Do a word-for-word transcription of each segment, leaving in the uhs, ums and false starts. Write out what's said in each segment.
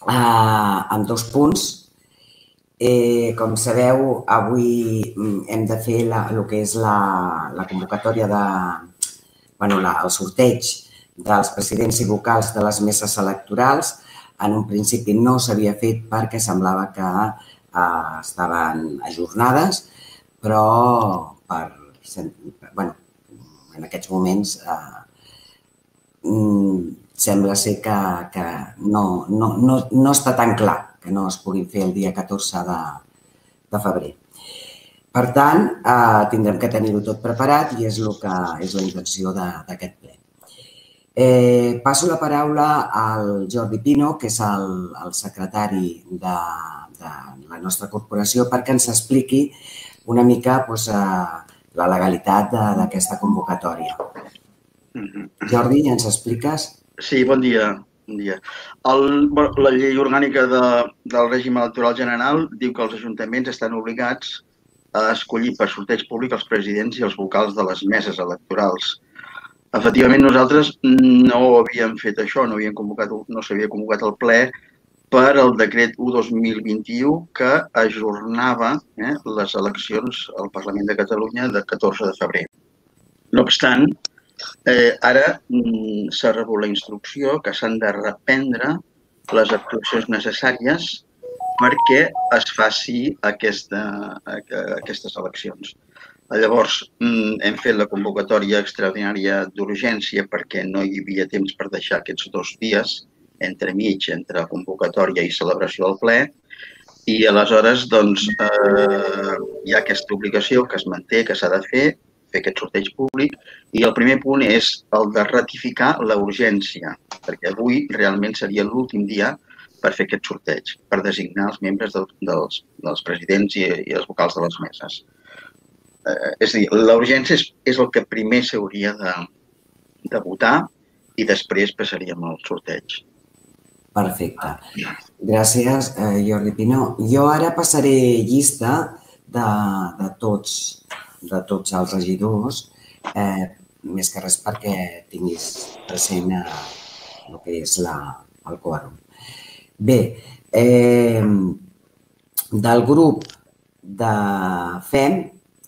amb dos punts. Com sabeu, avui hem de fer el que és la convocatòria de, bueno, el sorteig dels presidents i vocals de les meses electorals. En un principi no s'havia fet perquè semblava que estaven ajornades, però en aquests moments sembla ser que no està tan clar que no es puguin fer el dia catorze de febrer. Per tant, tindrem que tenir-ho tot preparat i és la intenció d'aquest ple. Passo la paraula al Jordi Pino, que és el secretari de la nostra corporació, perquè ens expliqui una mica la legalitat d'aquesta convocatòria. Jordi, ens expliques? Sí, bon dia. La llei orgànica del règim electoral general diu que els ajuntaments estan obligats a escollir per sorteig públic els presidents i els vocals de les meses electorals. Efectivament, nosaltres no havíem fet això, no s'havia convocat el ple per el decret un dos mil vint-i-u que ajornava les eleccions al Parlament de Catalunya del catorze de febrer. No obstant, ara s'ha rebut la instrucció que s'han de reprendre les actuacions necessàries perquè es faci aquestes eleccions. Llavors, hem fet la convocatòria extraordinària d'urgència perquè no hi havia temps per deixar aquests dos dies entremig entre convocatòria i celebració del ple i aleshores hi ha aquesta obligació que es manté, que s'ha de fer, fer aquest sorteig públic, i el primer punt és el de ratificar la urgència, perquè avui realment seria l'últim dia per fer aquest sorteig, per designar els membres dels presidents i els vocals de les meses. És a dir, la urgència és el que primer s'hauria de votar i després passaríem al sorteig. Perfecte. Gràcies, Jordi Pino. Jo ara passaré llista de tots els regidors, més que res perquè tinguis present el que és el quòrum. Bé, del grup de F E M,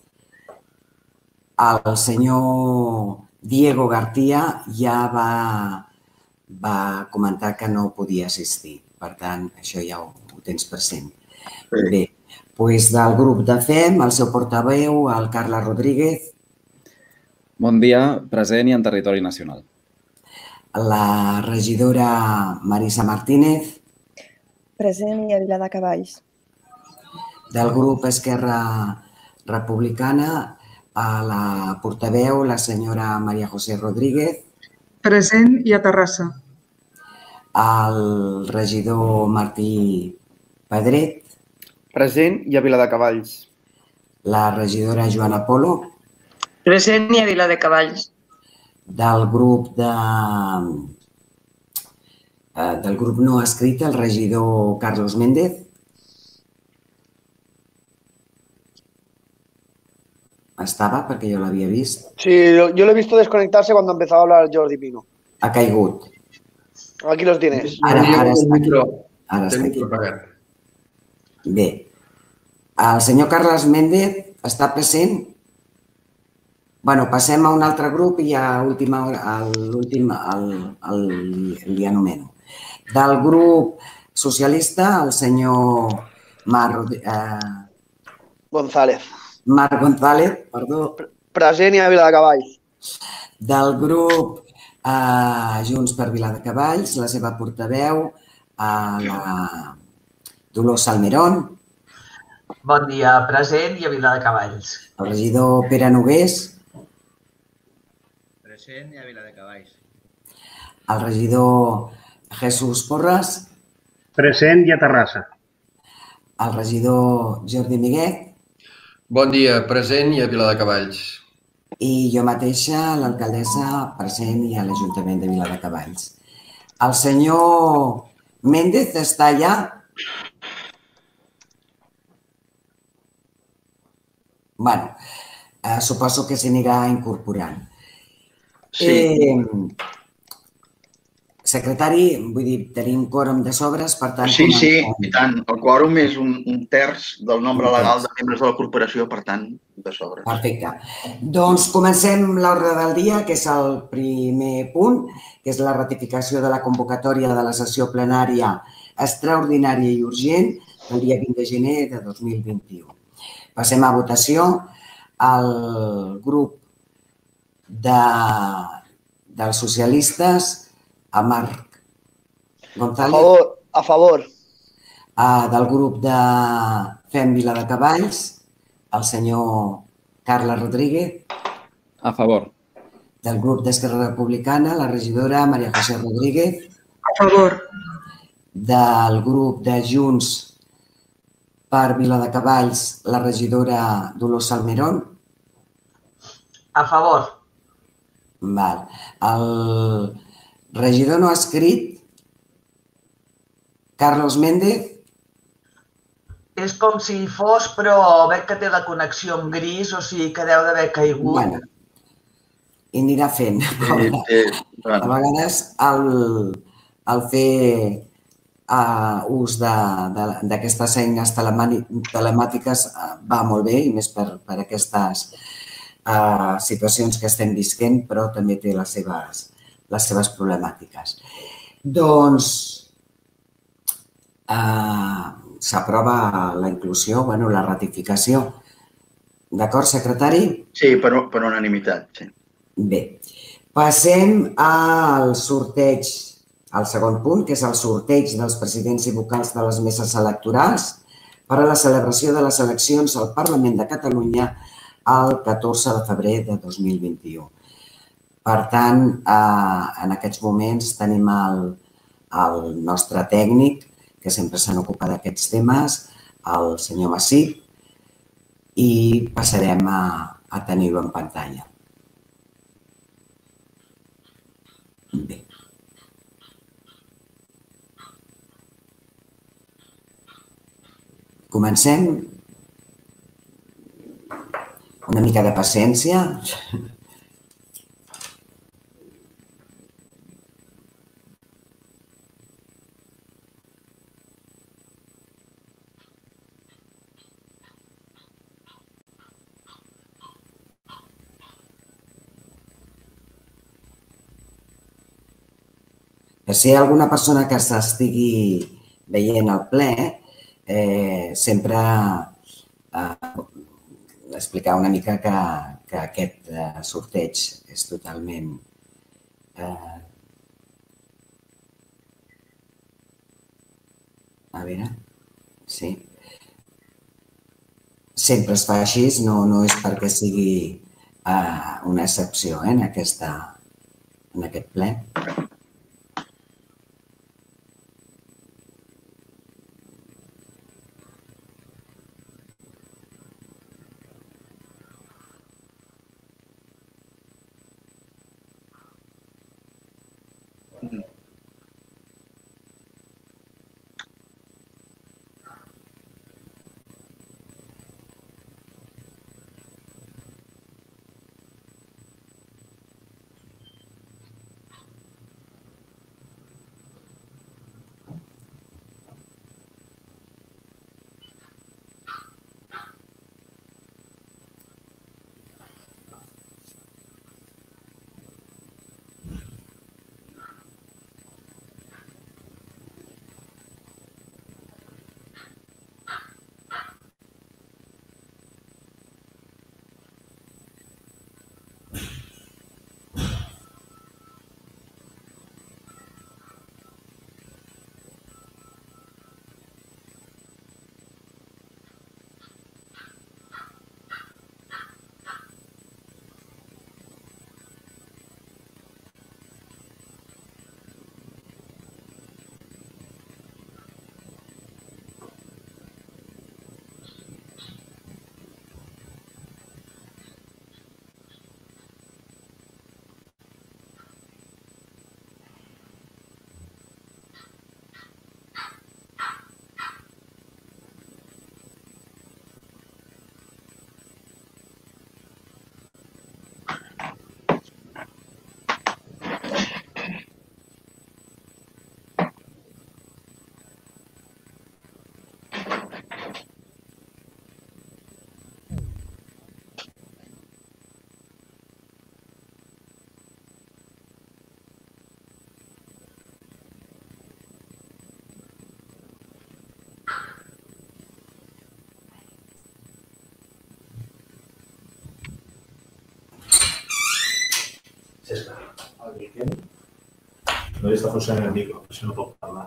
el senyor Diego García ja va comentar que no podia assistir. Per tant, això ja ho tens present. Bé, doncs del grup de F E M, el seu portaveu, el Carles Rodríguez. Bon dia, present i en territori nacional. La regidora Marisa Martínez. Present i a Viladecavalls. Del grup Esquerra Republicana, la portaveu, la senyora María José Rodríguez. Present i a Terrassa. El regidor Martí Pedret. Present i a Viladecavalls. La regidora Joana Polo. Present i a Viladecavalls. Del grup de... del grup no escrit, el regidor Carlos Méndez. Estava, perquè jo l'havia vist. Sí, yo lo he visto desconectarse cuando empezaba a hablar Jordi Pino. Ha caigut. Aquí los tienes. Ara, ara està aquí. Ara està aquí. Bé. El senyor Carles Méndez està present? Bé, passem a un altre grup i a l'últim li anomeno. Del grup socialista, el senyor Marc González. Marc González, perdó. Present i a Viladecavalls. Del grup Junts per Viladecavalls, la seva portaveu, la Dolors Salmerón. Bon dia, present i a Viladecavalls. El regidor Pere Nogués. Present i a Viladecavalls. El regidor Jesús Porras. Present i a Terrassa. El regidor Jordi Miguet. Bon dia, present i a Viladecavalls. I jo mateixa, l'alcaldessa, present i a l'Ajuntament de Viladecavalls. El senyor Méndez està allà? Bé, suposo que s'anirà incorporant. Sí. secretari, vull dir, tenim quòrum de sobres, per tant... Sí, sí, i tant. El quòrum és un, un terç del nombre Un legal terç. de membres de la corporació, per tant, de sobres. Perfecte. Doncs comencem l'ordre del dia, que és el primer punt, que és la ratificació de la convocatòria de la sessió plenària extraordinària i urgent del dia vint de gener de dos mil vint-i-u. Passem a votació. El grup de, dels socialistes, a Marc González. A favor. A favor. Del grup de Fem Viladecavalls, el senyor Carles Rodríguez. A favor. Del grup d'Esquerra Republicana, la regidora Maria José Rodríguez. A favor. Del grup de Junts per Viladecavalls, la regidora Dolors Salmerón. A favor. Val. El regidor no ha escrit. Carlos Méndez. És com si hi fos, però veig que té la connexió en gris, o sigui que deu d'haver caigut. Bueno, i anirà fent. A vegades el, el fer uh, ús d'aquestes eines telemàtiques va molt bé, i més per, per aquestes uh, situacions que estem visquent, però també té les seves, les seves problemàtiques. Doncs uh, s'aprova la inclusió, bueno, la ratificació. D'acord, secretari? Sí, per, per unanimitat, sí. Bé, passem al sorteig, al segon punt, que és el sorteig dels presidents i vocals de les meses electorals per a la celebració de les eleccions al Parlament de Catalunya el catorze de febrer de dos mil vint-i-u. Per tant, en aquests moments tenim el, el nostre tècnic, que sempre se n'ocupa d'aquests temes, el senyor Massip, i passarem a, a tenir-ho en pantalla. Bé. Comencem. Una mica de paciència. Si hi ha alguna persona que s'estigui veient el ple, eh, sempre eh, explicar una mica que, que aquest eh, sorteig és totalment eh, a veure, sí. Sempre es fa així, no, no és perquè sigui eh, una excepció eh, en, aquesta, en aquest ple. Miquel. No li està funcionant el micro, per això no pot parlar.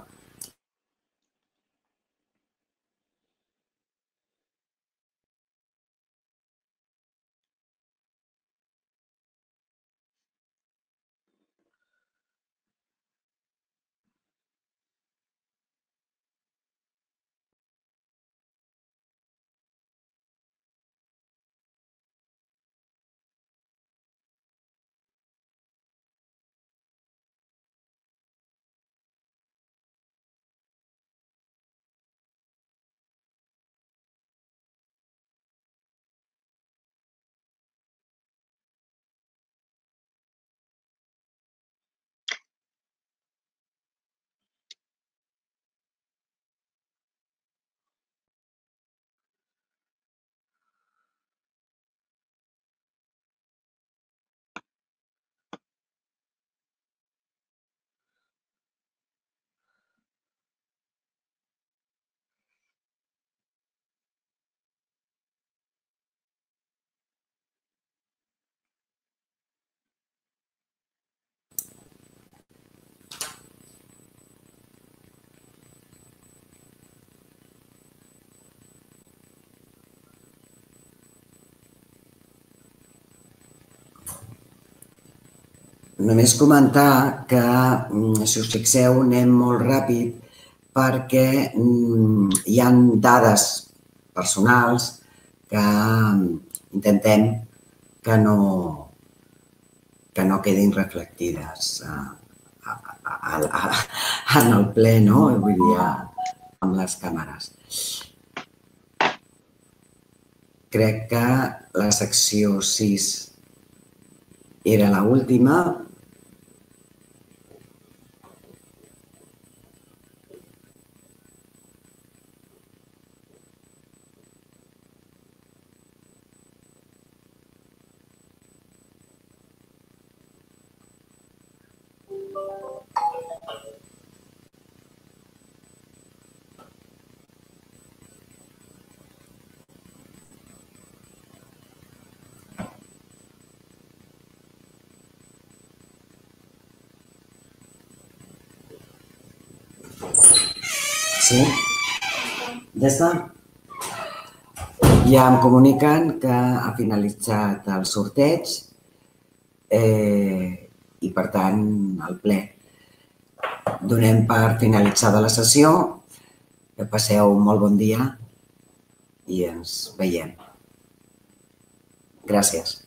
Només comentar que, si us fixeu, anem molt ràpid perquè hi ha dades personals que intentem que no, que no quedin reflectides a, a, a, a, en el ple, no? Vull dir, amb les càmeres. Crec que la secció sis era l'última. Sí? Ja està? Ja em comuniquen que ha finalitzat el sorteig i, per tant, el ple. Donem per finalitzada la sessió. Que passeu un molt bon dia i ens veiem. Gràcies.